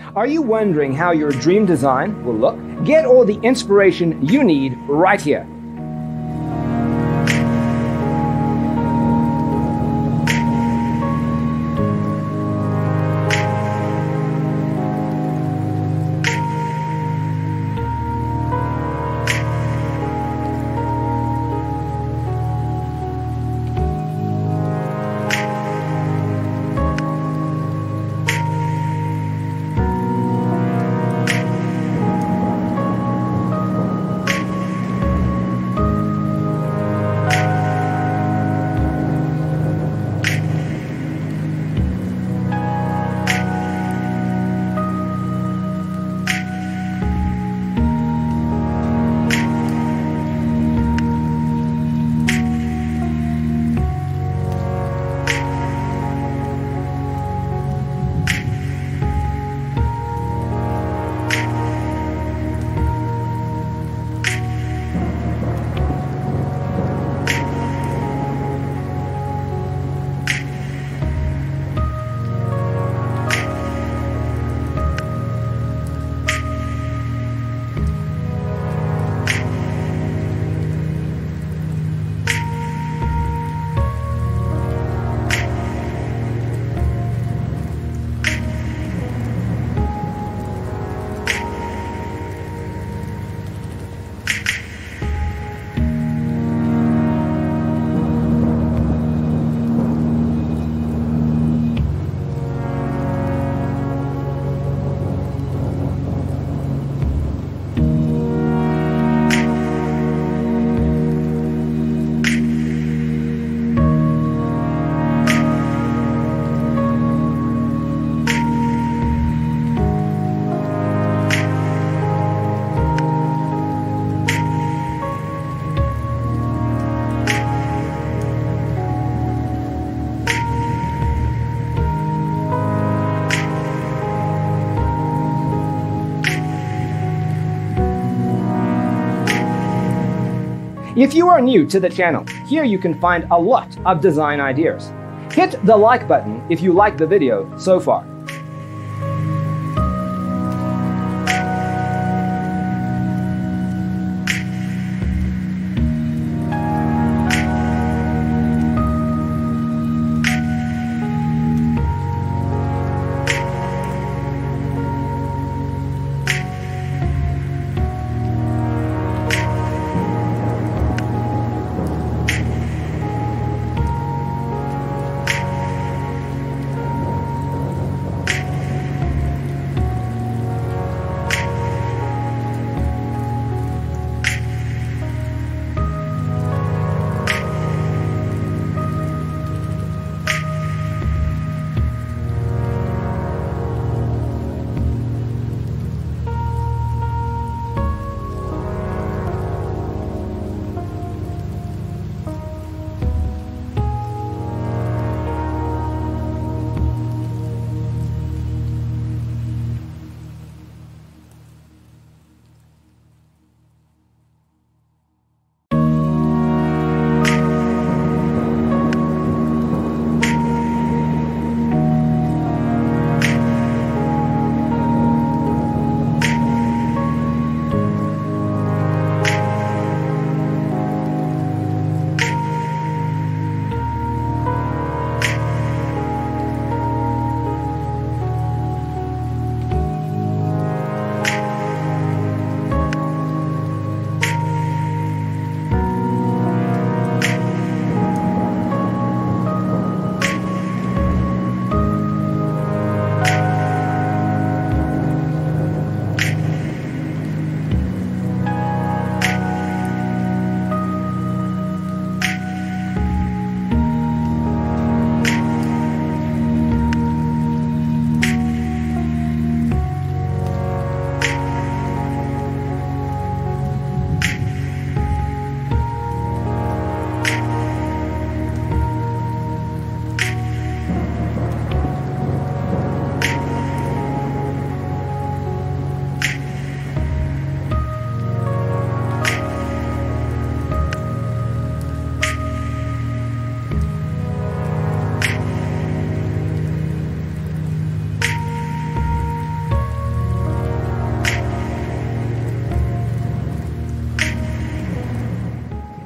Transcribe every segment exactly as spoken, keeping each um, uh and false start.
Are you wondering how your dream design will look? Get all the inspiration you need right here. If you are new to the channel, here you can find a lot of design ideas. Hit the like button if you like the video so far.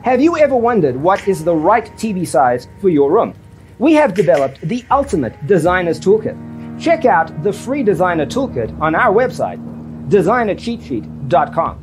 Have you ever wondered what is the right T V size for your room? We have developed the ultimate designer's toolkit. Check out the free designer toolkit on our website, designer cheat sheet dot com.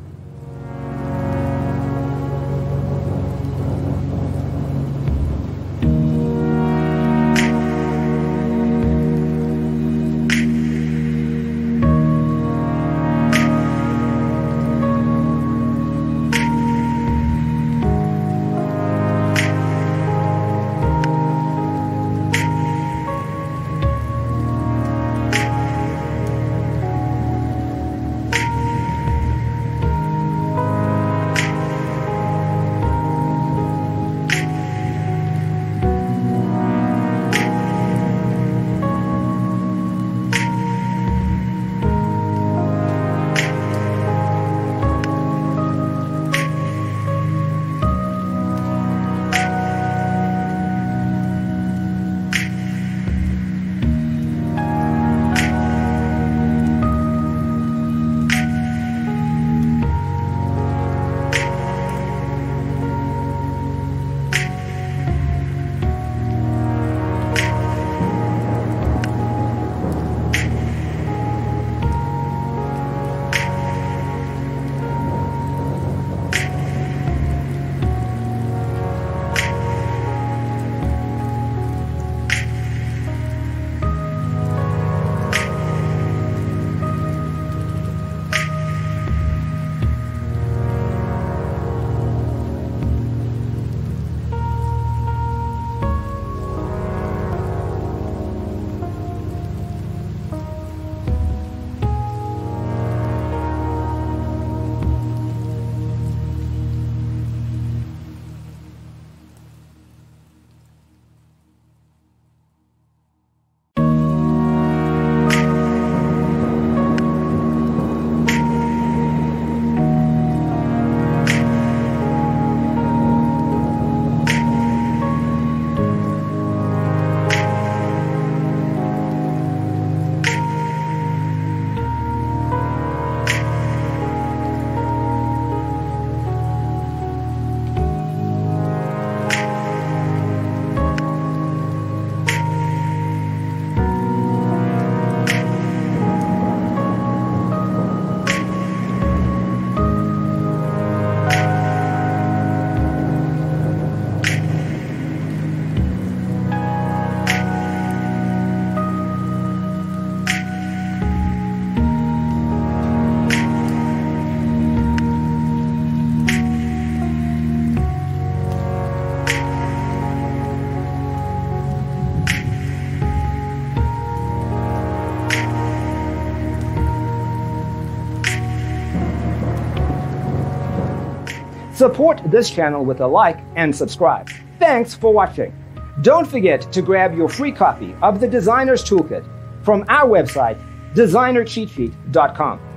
Support this channel with a like and subscribe. Thanks for watching. Don't forget to grab your free copy of the Designer's Toolkit from our website, designer cheat sheet dot com.